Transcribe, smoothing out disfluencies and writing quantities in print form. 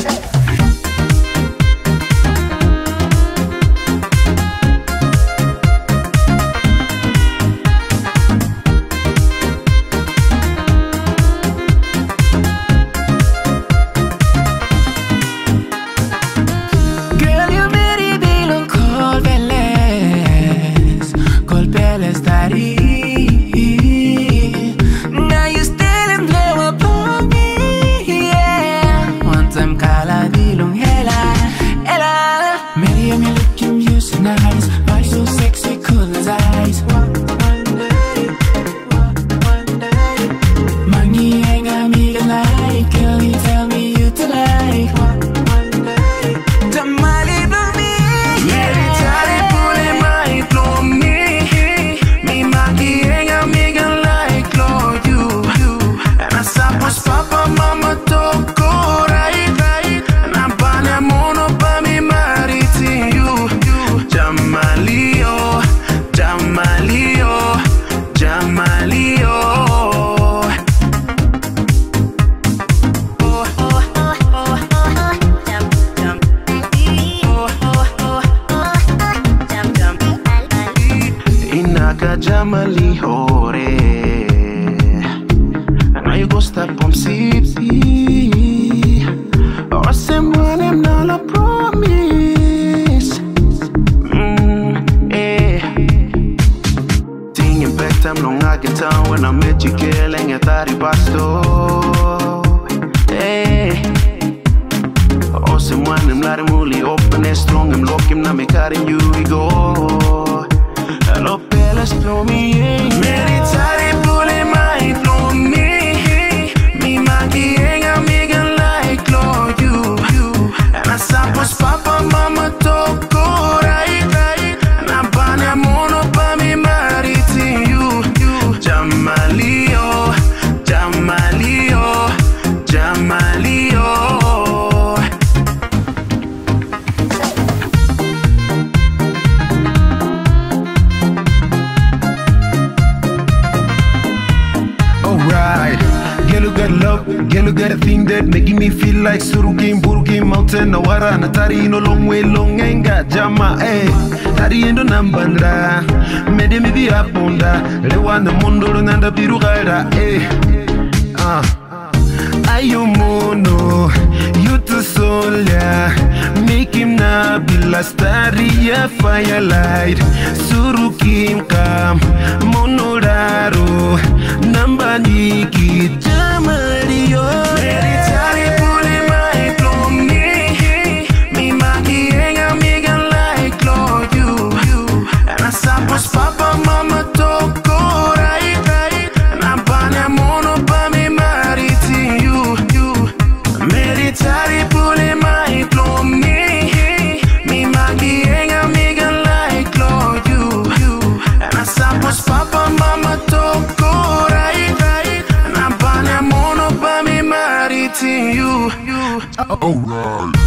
Jamali hore and I go step on sipsi or someone I'm not a promise Ting in back time long I can tell when I met you killing a tari pasto or someone I'm not a muli open and strong I'm looking na me carrying you we go Hello, Pelas, blow me in. Meritare pule mai blow me. Mi magi enga miga like Lord you. And I sapos papa mama toko right. And I banya mono pa mi mariti you. Jamalio, Jamalio, Jamalio. Girl, you got a thing that making me feel like Surukim, Burukim, Mountain, Nawara, Natari, no long way, long enga, Jama, Tari endo nambandra, Mede me be aponda, Rewana Mondo, Nanda Pirugara, Ayomono, you to solia, make him na bila staria firelight, Surukim kam, Monoraro, Nambaniki, Jamario, Meritari pule mai plomi, mi magi enga miga like Lord you, and I sapos papa mama toko right, and I banya mono pa mi mariti you, Meritari pule mai plomi, mi magi enga miga like Lord you, and I sapos papa mama toko right, and I banya mono pa mi mariti you. Alright.